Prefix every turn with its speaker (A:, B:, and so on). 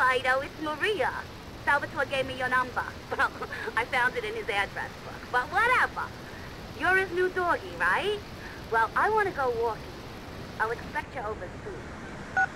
A: Fido, it's Maria. Salvatore gave me your number. Well, I found it in his address book. But whatever. You're his new doggy, right? Well, I want to go walking. I'll expect you over soon.